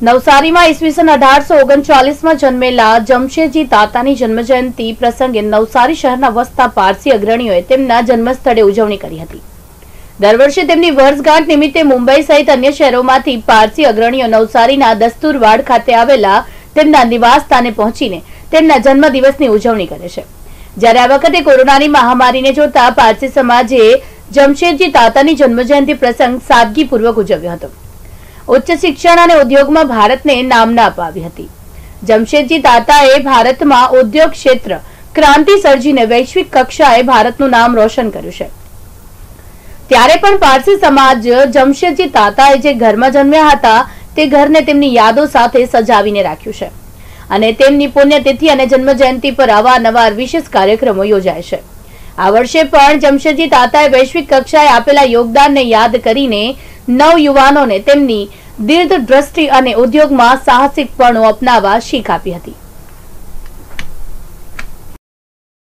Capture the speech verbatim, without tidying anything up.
નવસારીમાં ઈસવીસન અઢારસો ઓગણચાલીસમાં જન્મેલા જમશેદજી તાતાની જન્મજયંતિ પ્રસંગે નવસારી શહેરના વસતા પારસી અગ્રણીઓએ તેમના જન્મસ્થળે ઉજવણી કરી હતી। દર વર્ષે તેમની વર્ષગાંઠ નિમિત્તે મુંબઈ સહિત અન્ય શહેરોમાંથી પારસી અગ્રણીઓ નવસારીના દસ્તુરવાડ ખાતે આવેલા તેમના નિવાસ સ્થાને પહોંચીને તેમના જન્મદિવસની ઉજવણી કરે છે। જ્યારે આ વખતે કોરોનાની મહામારીને જોતા પારસી સમાજે જમશેદજી તાતાની જન્મજયંતિ પ્રસંગ સાદગીપૂર્વક ઉજવ્યો હતો। ઉચ્ચ શિક્ષણ અને ઉદ્યોગમાં ભારતને નામના અપાવી હતી। જમશેદજી તાતાએ ભારતમાં ઉદ્યોગ ક્ષેત્ર ક્રાંતિ સર્જીને વૈશ્વિક કક્ષાએ ભારતનું નામ રોશન કર્યું છે। ત્યારે પણ પારસી સમાજ જમશેદજી તાતાએ જે ઘરમાં જન્મ્યા હતા તે ઘરને તેમની યાદો સાથે સજાવીને રાખ્યું છે અને તેમની પુણ્યતિથિ અને જન્મજયંતિ પર અવારનવાર વિશેષ કાર્યક્રમો યોજાય છે। આ વર્ષે પણ જમશેદજી તાતાએ વૈશ્વિક કક્ષાએ આપેલા યોગદાનને યાદ કરીને નવ યુવાનોને તેમની દીર્ઘ દ્રષ્ટિ અને ઉદ્યોગમાં સાહસિકપણું અપનાવવા શીખ આપી હતી।